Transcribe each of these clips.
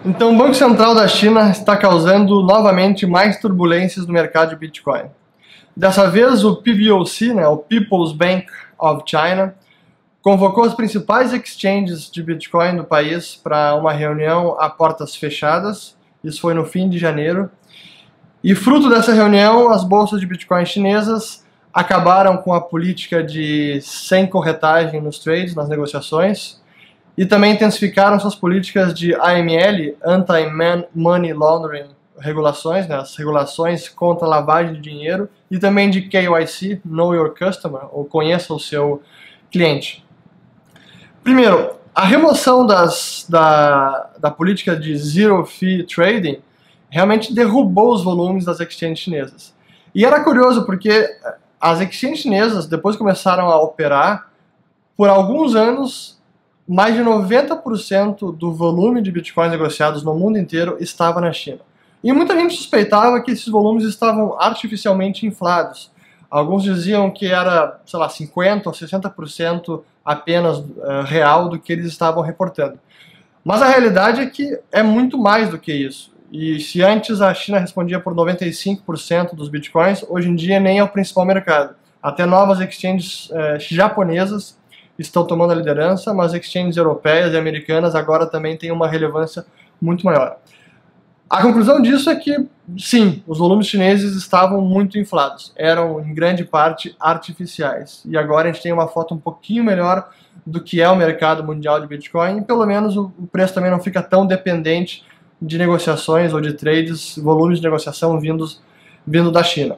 Então, o Banco Central da China está causando novamente mais turbulências no mercado de Bitcoin. Dessa vez, o PBOC, o People's Bank of China, convocou os principais exchanges de Bitcoin do país para uma reunião a portas fechadas. Isso foi no fim de janeiro. E fruto dessa reunião, as bolsas de Bitcoin chinesas acabaram com a política de sem corretagem nos trades, nas negociações, e também intensificaram suas políticas de AML, Anti-Money Laundering, regulações, as regulações contra a lavagem de dinheiro, e também de KYC, Know Your Customer, ou conheça o seu cliente. Primeiro, a remoção da política de Zero Fee Trading realmente derrubou os volumes das exchanges chinesas. E era curioso porque as exchanges chinesas, depois começaram a operar, por alguns anos, mais de 90% do volume de bitcoins negociados no mundo inteiro estava na China. E muita gente suspeitava que esses volumes estavam artificialmente inflados. Alguns diziam que era, 50% ou 60% apenas real do que eles estavam reportando. Mas a realidade é que é muito mais do que isso. E se antes a China respondia por 95% dos bitcoins, hoje em dia nem é o principal mercado. Até novas exchanges japonesas estão tomando a liderança, mas exchanges europeias e americanas agora também têm uma relevância muito maior. A conclusão disso é que, sim, os volumes chineses estavam muito inflados, eram em grande parte artificiais. E agora a gente tem uma foto um pouquinho melhor do que é o mercado mundial de Bitcoin, e pelo menos o preço também não fica tão dependente de negociações ou de trades, volumes de negociação vindo da China.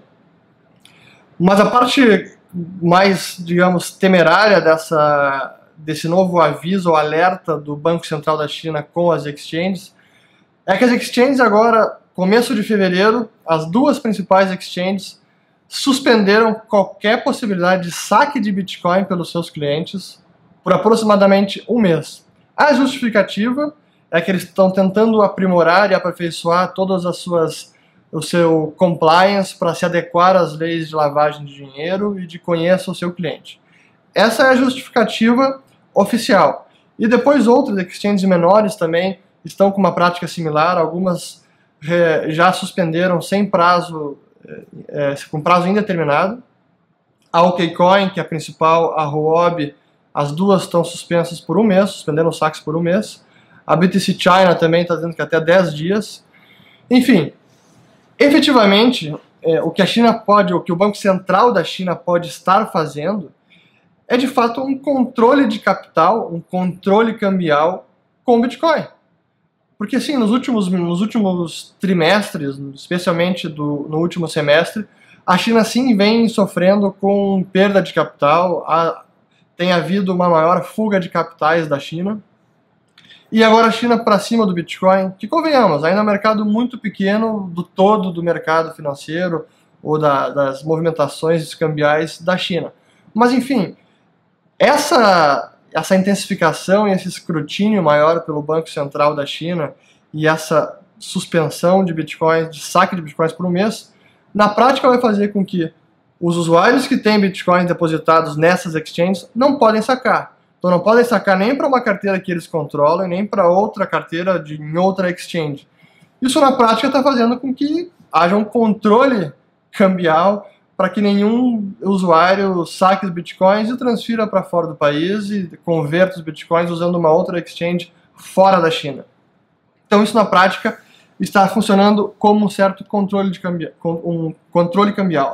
Mas a parte mais, digamos, temerária desse novo aviso ou alerta do Banco Central da China com as exchanges é que as exchanges agora, começo de fevereiro, as duas principais exchanges suspenderam qualquer possibilidade de saque de Bitcoin pelos seus clientes por aproximadamente um mês. A justificativa é que eles estão tentando aprimorar e aperfeiçoar todas o seu compliance para se adequar às leis de lavagem de dinheiro e de conheça o seu cliente. Essa é a justificativa oficial. E depois outras exchanges menores também estão com uma prática similar, algumas já suspenderam sem prazo, com prazo indeterminado. A OKCoin, que é a principal, a Huobi, as duas estão suspensas por um mês, suspenderam os saques por um mês. A BTC China também está dizendo que até 10 dias. Enfim, efetivamente, o que a China pode, o que o Banco Central da China pode estar fazendo é de fato um controle de capital, um controle cambial com o Bitcoin. Porque sim, nos últimos trimestres, especialmente no último semestre, a China sim vem sofrendo com perda de capital, tem havido uma maior fuga de capitais da China. E agora a China para cima do Bitcoin, que convenhamos, ainda é um mercado muito pequeno do todo do mercado financeiro ou das movimentações cambiais da China. Mas enfim, essa intensificação e esse escrutínio maior pelo Banco Central da China e essa suspensão de Bitcoins, de saque de Bitcoins por um mês, na prática vai fazer com que os usuários que têm Bitcoins depositados nessas exchanges não podem sacar. Então não podem sacar nem para uma carteira que eles controlam, nem para outra carteira em outra exchange. Isso na prática está fazendo com que haja um controle cambial para que nenhum usuário saque os bitcoins e transfira para fora do país e converta os bitcoins usando uma outra exchange fora da China. Então isso na prática está funcionando como um certo controle cambial.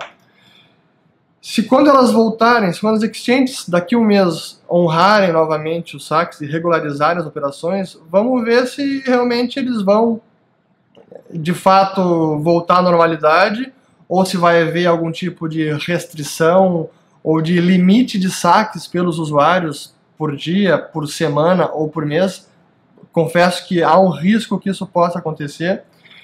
Se quando elas voltarem, se quando as exchanges daqui a um mês honrarem novamente os saques e regularizarem as operações, vamos ver se realmente eles vão de fato voltar à normalidade ou se vai haver algum tipo de restrição ou de limite de saques pelos usuários por dia, por semana ou por mês. Confesso que há um risco que isso possa acontecer.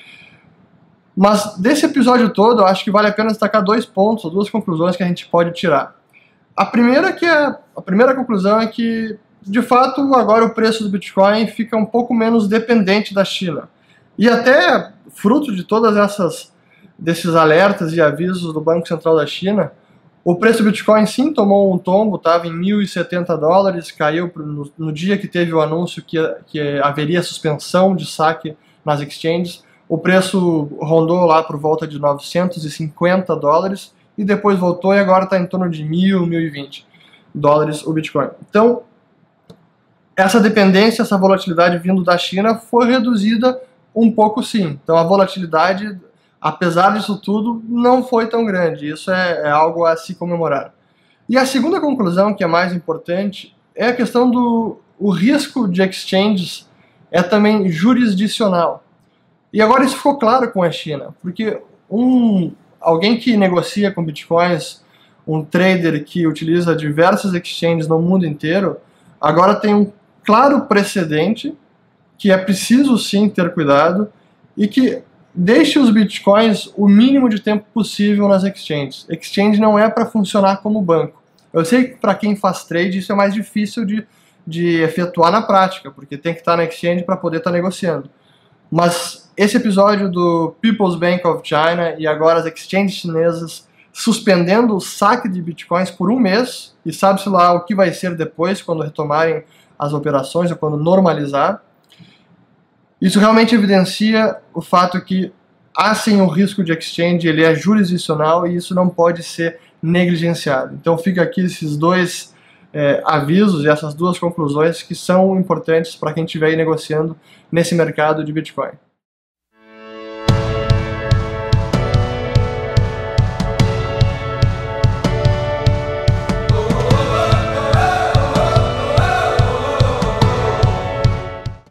Mas desse episódio todo, eu acho que vale a pena destacar dois pontos, duas conclusões que a gente pode tirar. A primeira conclusão é que, de fato, agora o preço do Bitcoin fica um pouco menos dependente da China. E até fruto de todas desses alertas e avisos do Banco Central da China, O preço do Bitcoin sim tomou um tombo, estava em $1.070, caiu no dia que teve o anúncio que haveria suspensão de saque nas exchanges. O preço rondou lá por volta de $950 e depois voltou e agora está em torno de $1.020 o Bitcoin. Então, essa dependência, essa volatilidade vindo da China foi reduzida um pouco sim. Então a volatilidade, apesar disso tudo, não foi tão grande. Isso é algo a se comemorar. E a segunda conclusão, que é mais importante, é a questão do risco de exchanges é também jurisdicional. E agora isso ficou claro com a China, porque alguém que negocia com bitcoins, um trader que utiliza diversas exchanges no mundo inteiro, agora tem um claro precedente que é preciso sim ter cuidado e que deixe os bitcoins o mínimo de tempo possível nas exchanges. Exchange não é para funcionar como banco. Eu sei que para quem faz trade isso é mais difícil de efetuar na prática, porque tem que estar na exchange para poder estar negociando. Mas esse episódio do People's Bank of China e agora as exchanges chinesas suspendendo o saque de bitcoins por um mês, e sabe-se lá o que vai ser depois, quando retomarem as operações ou quando normalizar, isso realmente evidencia o fato que há sim o risco de exchange, ele é jurisdicional e isso não pode ser negligenciado. Então fica aqui esses dois avisos e essas duas conclusões que são importantes para quem estiver aí negociando nesse mercado de Bitcoin.